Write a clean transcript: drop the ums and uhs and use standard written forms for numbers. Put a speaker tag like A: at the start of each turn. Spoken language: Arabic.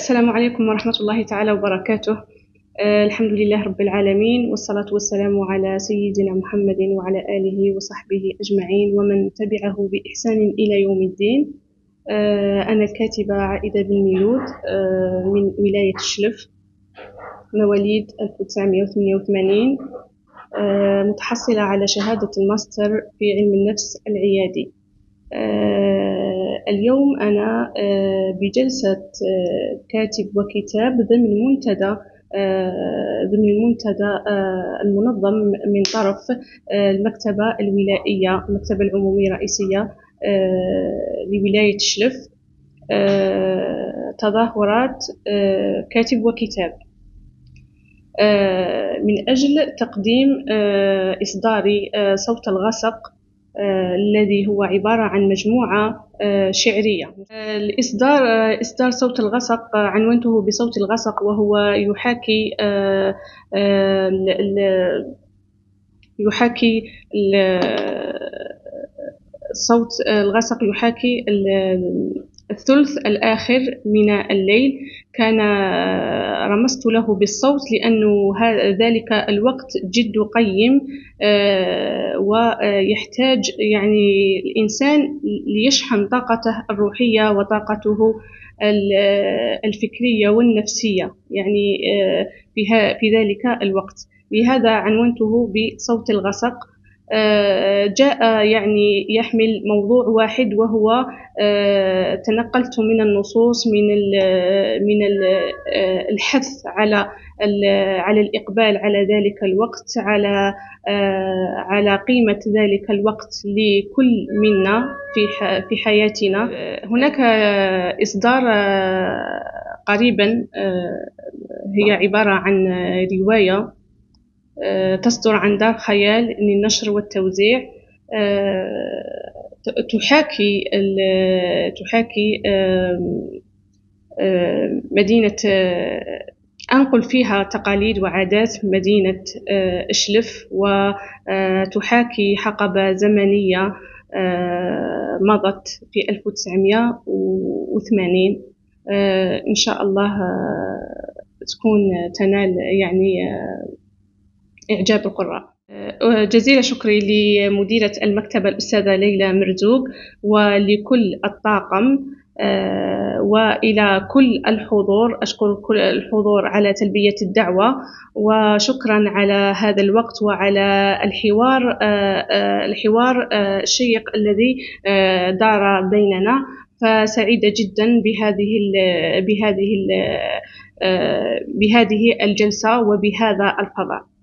A: السلام عليكم ورحمة الله تعالى وبركاته. الحمد لله رب العالمين، والصلاة والسلام على سيدنا محمد وعلى آله وصحبه أجمعين ومن تبعه بإحسان إلى يوم الدين. أنا الكاتبة عائدة بن ميلود من ولاية الشلف، مواليد 1988، متحصلة على شهادة الماستر في علم النفس العيادي. اليوم أنا بجلسة كاتب وكتاب ضمن المنتدى المنظم من طرف المكتبة الولائية، المكتبة العمومية الرئيسية لولاية الشلف، تظاهرات كاتب وكتاب، من أجل تقديم إصدار صوت الغسق، الذي هو عبارة عن مجموعة شعرية. إصدار صوت الغسق عنونته بصوت الغسق، وهو يحاكي صوت الغسق يحاكي الثلث الآخر من الليل. كان رمزت له بالصوت لأنه ذلك الوقت جد قيم، ويحتاج يعني الإنسان ليشحن طاقته الروحية وطاقته الفكرية والنفسية يعني في ذلك الوقت. لهذا عنونته بصوت الغسق. جاء يعني يحمل موضوع واحد، وهو تنقلت من النصوص من الحث على الإقبال على ذلك الوقت، على قيمة ذلك الوقت لكل منا في حياتنا. هناك إصدار قريبا، هي عبارة عن رواية تصدر عن دار خيال للنشر والتوزيع، تحاكي مدينة، أنقل فيها تقاليد وعادات مدينة إشلف، وتحاكي حقبة زمنية مضت في 1980. إن شاء الله تكون تنال يعني إعجاب القراء. جزيل شكري لمديرة المكتبة الأستاذة ليلى مرزوق، ولكل الطاقم، وإلى كل الحضور. أشكر كل الحضور على تلبية الدعوة، وشكرا على هذا الوقت وعلى الحوار الشيق الذي دار بيننا. فسعيدة جدا بهذه الجلسة وبهذا الفضاء.